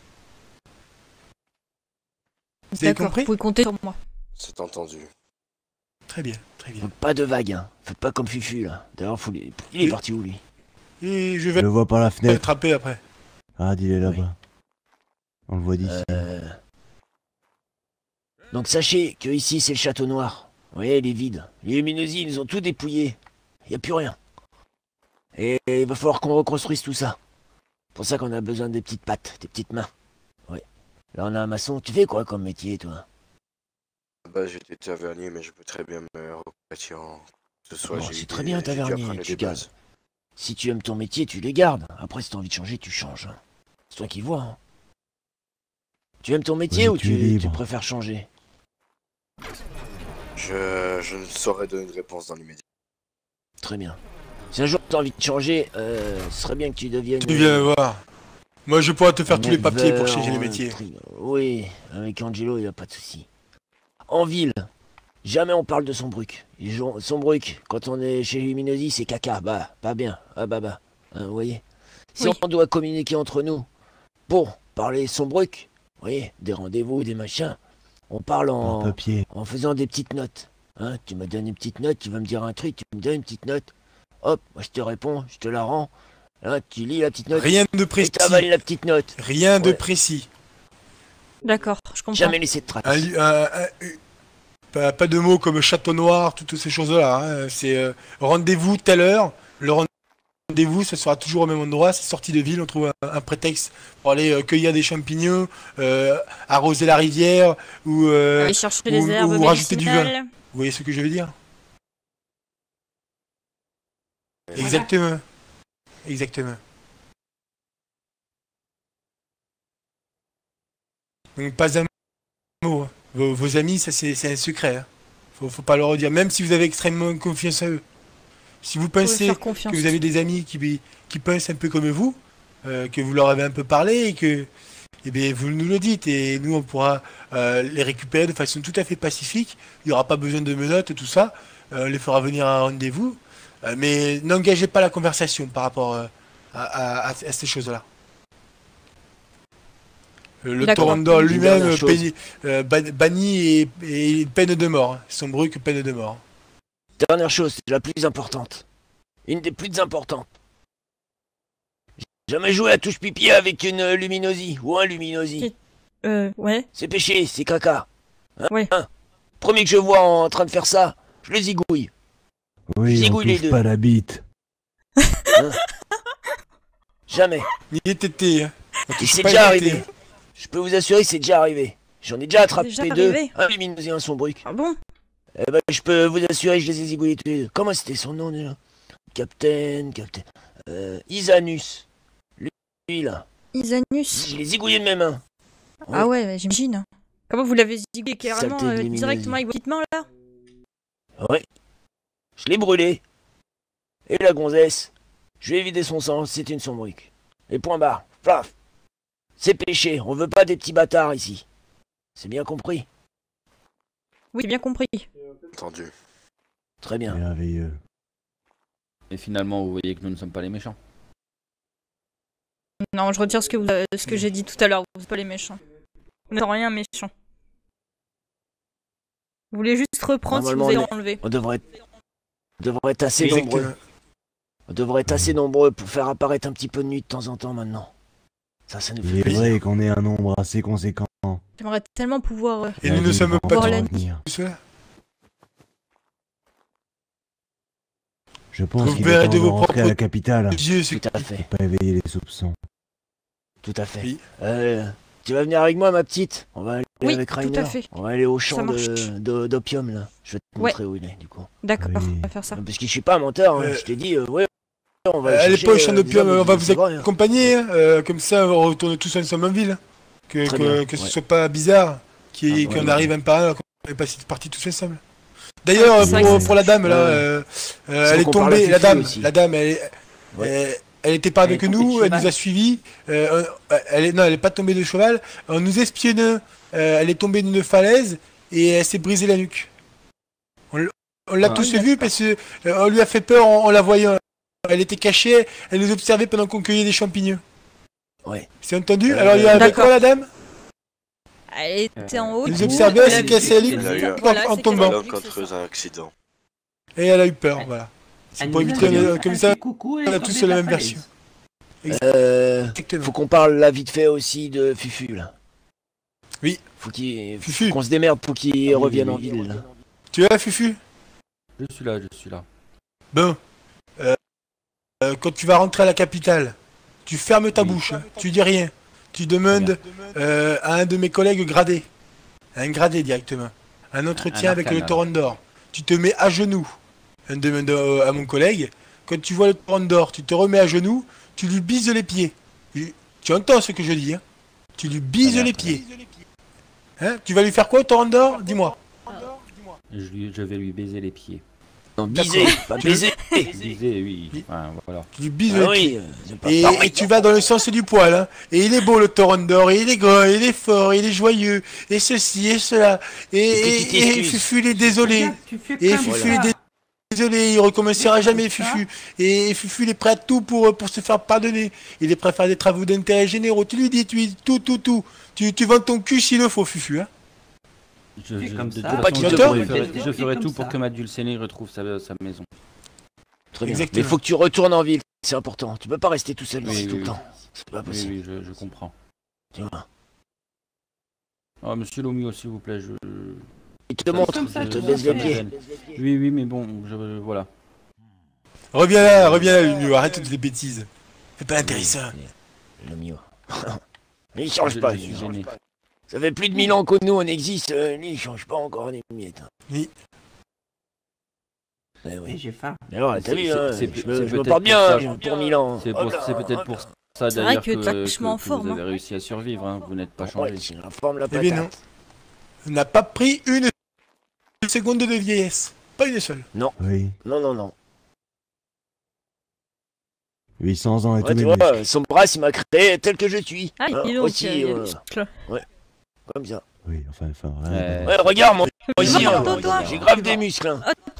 Vous avez D'accord. compris? Vous pouvez compter sur moi. C'est entendu. Très bien, très bien. Donc, pas de vagues, hein. Faites pas comme Fufu, là. D'ailleurs, faut lui... il est Oui. parti où, lui? Et je Je vais le vois par la le fenêtre. attraper après. Ah, il est là-bas. On le voit d'ici. Euh... Donc, sachez que ici, c'est le château noir. Vous voyez, il est vide. Les Luminosines, ils ont tout dépouillé. Il n'y a plus rien. Et il va falloir qu'on reconstruise tout ça. C'est pour ça qu'on a besoin des petites pattes, des petites mains. Oui. Là, on a un maçon. Tu fais quoi comme métier, toi? Bah, j'étais tavernier, mais je peux très bien me reconvertir en. Ce soir, Bon, j'ai c'est eu très des- bien, j'ai dû tavernier, apprendre tu des gardes. bases. Si tu aimes ton métier, tu les gardes. Après, si t'as envie de changer, tu changes. hein. C'est toi qui vois. hein. Tu aimes ton métier Oui, ou tu es tu, libre. tu préfères changer? Je, je ne saurais donner une réponse dans l'immédiat. Très bien. Si un jour t'as envie de changer, euh, ce serait bien que tu deviennes... Tu viens me voir. Moi, je pourrais te faire tous les papiers pour éleveur, changer les un métiers. tri- Oui, avec Angelo, il n'y a pas de souci. En ville, jamais on parle de son bruc. Son bruc, quand on est chez Luminosi, c'est caca. Bah, pas bien. Ah bah bah. Hein, vous voyez? Si Oui. on doit communiquer entre nous pour parler son bruc, vous voyez, des rendez-vous, des machins, on parle Un en, papier. en faisant des petites notes. Hein, tu me donnes une petite note, tu vas me dire un truc, tu me donnes une petite note. Hop, moi je te réponds, je te la rends. Hein, tu lis la petite note. Rien de Et précis. t'avales la petite note. Rien de Ouais. précis. D'accord, je comprends. Jamais laisser de traces. Un li- un- un- un- pas, pas de mots comme château noir, toutes ces choses-là. hein. C'est euh, rendez-vous telle heure. Le rendez-vous, ce sera toujours au même endroit. C'est sortie de ville. On trouve un, un prétexte pour aller euh, cueillir des champignons, euh, arroser la rivière ou, euh, Aller chercher ou- des herbes ou rajouter du vin. médicinales. Vous voyez ce que je veux dire? Voilà. Exactement. Exactement. Donc pas un mot. hein. Vos, vos amis, ça c'est c'est un secret. hein. Faut, faut pas leur dire, même si vous avez extrêmement confiance en eux. Si vous Vous pouvez pensez faire confiance. que vous avez des amis qui, qui pensent un peu comme vous, euh, que vous leur avez un peu parlé et que eh bien, vous nous le dites et nous on pourra euh, les récupérer de façon tout à fait pacifique. Il n'y aura pas besoin de menottes, tout ça. euh, on les fera venir à un rendez-vous. Euh, mais n'engagez pas la conversation par rapport euh, à, à, à, à ces choses-là. Euh, Le D'accord. Torondor Une lui-même dernière chose. peine- euh, ban- banni et, et peine de mort. Son bruit peine de mort. Dernière chose, c'est la plus importante. Une des plus importantes. J'ai jamais joué à touche pipi avec une euh, luminosie ou un luminosie. Euh, ouais. C'est péché, c'est caca. Hein, Ouais. hein. Premier que je vois en train de faire ça, je les zigouille. Oui, on Zigouille les touche deux. pas la bite. Jamais. Ni les tétés. Hein. On Et touche c'est pas déjà les tétés. arrivé. Je peux vous assurer que c'est déjà arrivé. J'en ai déjà attrapé Déjà deux. arrivé Un luminosie et un sombrique. Ah bon? Eh ben, je peux vous assurer que je les ai zigouillés tous les deux. Comment c'était son nom déjà? Captain, Captain. Euh, Isanus. Lui, lui, là. Isanus. Je l'ai zigouillé de mes mains. Ah ouais, ouais, j'imagine. Comment vous l'avez zigouillé carrément Saleté de euh, luminosie. directement avec vos petites mains là? Ouais. Je l'ai brûlé. Et la gonzesse, je lui ai vidé son sang, c'est une sombrique. Et point barre. Plaf. C'est péché, on veut pas des petits bâtards ici. C'est bien compris? Oui, j'ai bien compris. Entendu. Très bien. Merveilleux. Et finalement, vous voyez que nous ne sommes pas les méchants. Non, je retire ce que, vous avez- ce que j'ai dit tout à l'heure. Vous n'êtes pas les méchants. Vous n'êtes rien méchant. Vous voulez juste reprendre si vous Normalement, avez on enlevé. On devrait être, on devrait être assez Exactement. nombreux. On devrait être assez nombreux pour faire apparaître un petit peu de nuit de temps en temps maintenant. Ça, ça nous Il fait est plaisir. vrai qu'on est un nombre assez conséquent. J'aimerais tellement pouvoir. euh, Et La nous ne vie sommes va pas Voir encore la tous venir. cela. Je pense Vous qu'il est verrez temps de de vos rentrer à propres la capitale. Dieu, ce Tout à fait, Pas éveiller les soupçons. tout à fait. Oui. Euh, tu vas venir avec moi, ma petite? On va aller Oui, avec tout Rainer. à fait. On va aller au Ça champ marche. de- de- d'opium, là. Je vais te Ouais. montrer où il est, du coup. D'accord, Oui. on va faire ça. Parce que je suis pas un menteur, hein. Euh, Je t'ai dit, euh, ouais, on va Euh, aller Allez chercher, pas au champ euh, d'opium, des hommes, on va des vous sauveurs, hein. accompagner, hein, euh, comme ça on retourne tous ensemble en ville. Que, Très que, bien, que ce ouais. soit pas bizarre, qu'il y ait- Ah, qu'on ouais, arrive ouais. un par un, qu'on est pas partis tous ensemble. D'ailleurs, c'est vrai pour, que pour la dame là, Ouais. euh, euh, Faut elle est qu'on parle à tombée, la Fifi dame, aussi. la dame, elle, est- Ouais. elle, elle était pas avec Elle est tombée nous, de elle nous cheval. a suivis. Euh, euh, elle est, non, elle est pas tombée de cheval. On nous espionnait. euh, elle est tombée d'une falaise et elle s'est brisée la nuque. On, l- on l'a Ah, tous oui, vu parce que euh, on lui a fait peur en, en la voyant. Elle était cachée, elle nous observait pendant qu'on cueillait des champignons. Ouais. C'est entendu? Euh, Alors il y avait D'accord. quoi la dame? Elle était en haut. Elle du nous coup, observait, elle elle a s'est vu- cassée la nuque Elle a eu un- Voilà, en c'est tombant. qu'elle a vu que contre c'est ça. un accident. Et elle a eu peur, voilà. C'est Elle pour nous a éviter dit, euh, elle comme a ça, fait coucou et on a elle est tous tombée la de même falaise. version. Euh, Exactement. faut qu'on parle là vite fait aussi de Fufu, là. Oui. Faut qu'il, Fufu. qu'on se démerde pour qu'il oui, revienne oui, en oui. ville, là. Tu es là, Fufu? Je suis là, je suis là. Bon. Euh, euh, quand tu vas rentrer à la capitale, tu fermes ta Oui. bouche, hein. Tu dis rien. Tu demandes euh, à un de mes collègues gradé. Un gradé directement. Un entretien Un avec arcane, le Torondor. Tu te mets à genoux. Un demande euh, à mon collègue. Quand tu vois le Torondor, tu te remets à genoux, tu lui bises les pieds. Tu entends ce que je dis, hein? Tu lui bises Très bien, les très pieds. Hein? Tu vas lui faire quoi au Torondor? Dis-moi. Je, lui- je vais lui baiser les pieds. Non, biser, pas Tu- baiser. Baiser, oui. Enfin, voilà. Tu lui bises Ah les oui, pieds. euh, c'est pas Et, pareil. et tu vas dans le sens du poil, hein. Et il est beau le Torondor, et il est grand, et il est fort, et il est joyeux, et ceci, et cela. Et, Des et, petites et excuses. Fufu, il est désolé. Regarde, tu fais Et comme Fufu, ça. il est désolé, il recommencera jamais, comme ça. Fufu. Et Fufu, il est prêt à tout pour, pour se faire pardonner. Il est prêt à faire des travaux d'intérêt généraux. Tu lui dis, tu lui dis tout, tout, tout. Tu, tu vends ton cul s'il le faut, Fufu, hein. Je, Fais je- comme de ça. toute Pas façon, qu'il je te ferai, brûle. je ferai Fais tout comme pour ça. que ma Dulcinée retrouve sa, sa maison. Très bien. Exactement. Mais faut que tu retournes en ville, c'est important. Tu peux pas rester tout seul Oui, ici oui, tout le oui. temps. C'est pas Oui, possible. oui, je, je comprends. Tu vois. Oh, monsieur Lomio, s'il vous plaît, je... Il te ça- montre, comme ça, il te je baisse vais les faire. pieds. Oui, oui, mais bon, je, voilà. Reviens là, reviens là, Lumio, arrête toutes les bêtises. C'est pas intéressant. Le mio. Mais il change Je- pas. je il suis change gêné. pas. Ça fait plus de mille ans que nous on existe, euh, lui il change pas encore des miettes. hein. Oui. Eh Et oui. j'ai faim. Mais alors, t'as C'est- vu, c'est- hein, c'est- je me, c'est je me peut-être porte pour bien ça. hein, pour mille ans. C'est pour, Hop là, c'est peut-être hop pour là. ça C'est vrai d'ailleurs que que, t'es vachement en que- que forme, vous avez hein. réussi à survivre, hein. Vous n'êtes pas Ouais, changé. c'est la forme la Eh bien non. patate. On n'a pas pris une seconde de vieillesse. Pas une seule. Oui. Non, non, non. huit cents ans et Ouais, tous tu mes vois, muscles. son bras il m'a créé tel que je suis. Ah, Hein, dis donc, aussi, il y a des euh, muscles. comme ça. Oui, enfin, enfin, Ouais. Ouais, regarde, moi Ouais, aussi, Ouais, hein, toi, toi. j'ai grave des muscles. Hein.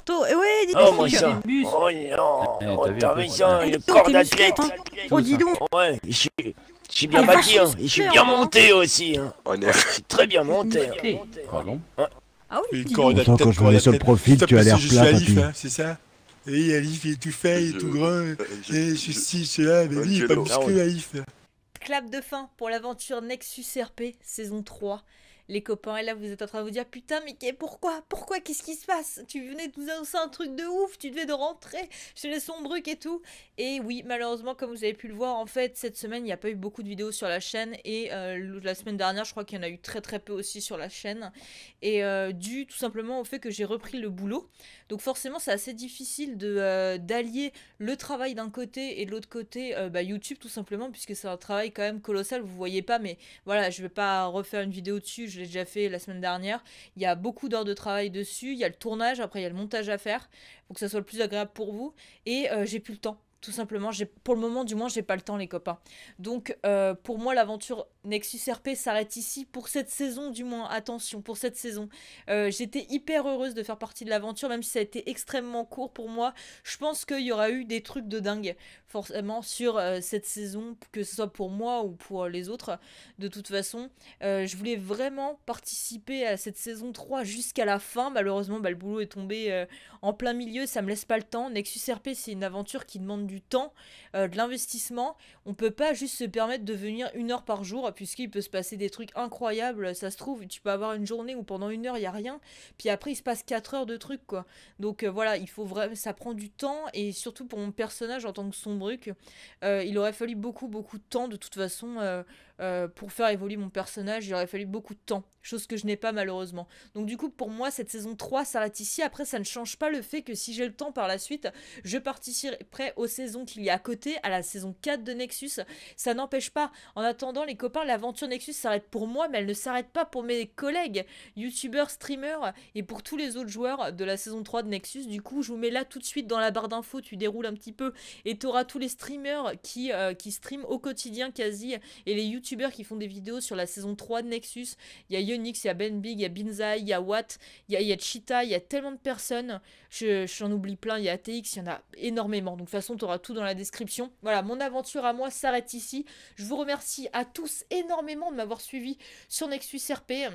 marteau. Et ouais, dis Oh, donc. moi ça. Des muscles. Oh non. Eh, Oh, t'as vu t'as un peu, vu ça, Eh, une dis donc, corde t'es musclé, athlète. hein. Oh, dis donc. Ouais, je suis, je suis bien Ah, bâti, hein. vachement Et je suis super, bien hein. monté aussi, hein. On est... Je suis très bien monté. hein. Musclé. Pardon. Ah oui, Une dis corde donc. à Pourtant, tête, quand je corde voyais à sur le tête. profil, Juste tu as parce l'air que je plat, suis Alif, papy. hein, c'est ça? Et Alif, il est tout fait, il est tout grand. Et ceci, cela, mais lui, il est pas Angelo. musclé, Alif. Clap de fin pour l'aventure Nexus R P saison trois. Les copains, et là vous êtes en train de vous dire putain mais qu'est- pourquoi Pourquoi Qu'est-ce qui se passe? Tu venais de nous annoncer un truc de ouf, tu devais de rentrer chez les sombrucs et tout. Et oui, malheureusement, comme vous avez pu le voir, en fait, cette semaine, il n'y a pas eu beaucoup de vidéos sur la chaîne. Et euh, la semaine dernière, je crois qu'il y en a eu très très peu aussi sur la chaîne. Et euh, dû tout simplement au fait que j'ai repris le boulot. Donc forcément, c'est assez difficile de euh, d'allier le travail d'un côté et de l'autre côté euh, bah, YouTube tout simplement, puisque c'est un travail quand même colossal, vous voyez pas, mais voilà, je vais pas refaire une vidéo dessus, je l'ai déjà fait la semaine dernière. Il y a beaucoup d'heures de travail dessus, il y a le tournage, après il y a le montage à faire, pour que ça soit le plus agréable pour vous, et euh, j'ai plus le temps. Tout simplement, j'ai, pour le moment du moins, j'ai pas le temps les copains. Donc euh, pour moi l'aventure Nexus R P s'arrête ici pour cette saison du moins, attention, pour cette saison. Euh, j'étais hyper heureuse de faire partie de l'aventure, même si ça a été extrêmement court pour moi. Je pense qu'il y aura eu des trucs de dingue, forcément, sur euh, cette saison, que ce soit pour moi ou pour les autres. De toute façon, euh, je voulais vraiment participer à cette saison trois jusqu'à la fin. Malheureusement, bah, le boulot est tombé euh, en plein milieu, ça me laisse pas le temps. Nexus R P, c'est une aventure qui demande du temps, euh, de l'investissement. On peut pas juste se permettre de venir une heure par jour, puisqu'il peut se passer des trucs incroyables. Ça se trouve, tu peux avoir une journée où pendant une heure, il y a rien, puis après, il se passe quatre heures de trucs, quoi. Donc euh, voilà, il faut vraiment, ça prend du temps, et surtout pour mon personnage en tant que sombruc, euh, il aurait fallu beaucoup, beaucoup de temps, de toute façon, euh, euh, pour faire évoluer mon personnage, il aurait fallu beaucoup de temps, chose que je n'ai pas malheureusement. Donc du coup, pour moi, cette saison trois s'arrête ici. Après, ça ne change pas le fait que si j'ai le temps par la suite, je participerai aux saisons qu'il y a à côté, à la saison quatre de Nexus. Ça n'empêche pas. En attendant, les copains, l'aventure Nexus s'arrête pour moi, mais elle ne s'arrête pas pour mes collègues, youtubeurs, streamers, et pour tous les autres joueurs de la saison trois de Nexus. Du coup, je vous mets là tout de suite dans la barre d'infos, tu déroules un petit peu, et tu auras tous les streamers qui, euh, qui streament au quotidien quasi, et les youtubeurs qui font des vidéos sur la saison trois de Nexus. Il y a Yonix, il y a Ben Big, il y a Binzai, il y a Watt, il y a, il y a Cheetah, il y a tellement de personnes, je, j'en oublie plein, il y a A T X, il y en a énormément. Donc de toute façon, tu auras tout dans la description. Voilà, mon aventure à moi s'arrête ici. Je vous remercie à tous énormément de m'avoir suivi sur Nexus R P.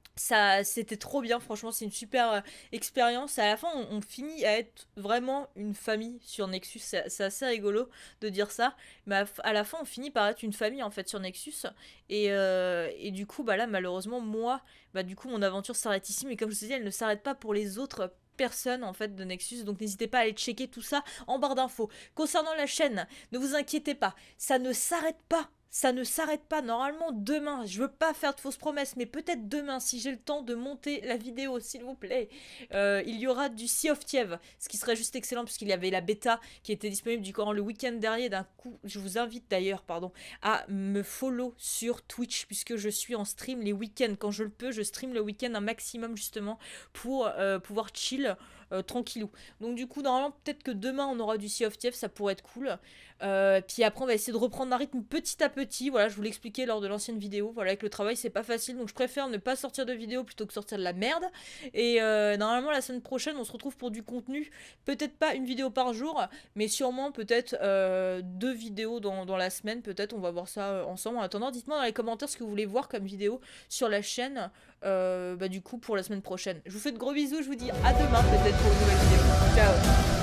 Ça, c'était trop bien, franchement, c'est une super euh, expérience. À la fin, on, on finit à être vraiment une famille sur Nexus. C'est c'est assez rigolo de dire ça. Mais à, à la fin, on finit par être une famille en fait sur Nexus. Et, euh, et du coup, bah là, malheureusement, moi, bah du coup, mon aventure s'arrête ici. Mais comme je vous ai dit, elle ne s'arrête pas pour les autres personnes en fait de Nexus, donc n'hésitez pas à aller checker tout ça en barre d'infos. Concernant la chaîne, ne vous inquiétez pas, ça ne s'arrête pas. Ça ne s'arrête pas. Normalement, demain, je veux pas faire de fausses promesses, mais peut-être demain, si j'ai le temps de monter la vidéo, s'il vous plaît, euh, il y aura du Sea of Thieves, ce qui serait juste excellent, puisqu'il y avait la bêta qui était disponible du coup le week-end dernier. D'un coup, je vous invite d'ailleurs, pardon, à me follow sur Twitch, puisque je suis en stream les week-ends. Quand je le peux, je stream le week-end un maximum, justement, pour euh, pouvoir chill euh, tranquillou. Donc du coup, normalement, peut-être que demain, on aura du Sea of Thieves, ça pourrait être cool. Euh, puis après on va essayer de reprendre un rythme petit à petit, voilà, je vous l'expliquais lors de l'ancienne vidéo, voilà, avec le travail c'est pas facile, donc je préfère ne pas sortir de vidéo plutôt que sortir de la merde. Et euh, normalement la semaine prochaine on se retrouve pour du contenu, peut-être pas une vidéo par jour, mais sûrement peut-être euh, deux vidéos dans, dans la semaine, peut-être on va voir ça euh, ensemble. En attendant, dites-moi dans les commentaires ce que vous voulez voir comme vidéo sur la chaîne, euh, bah du coup pour la semaine prochaine. Je vous fais de gros bisous, je vous dis à demain peut-être pour une nouvelle vidéo, ciao.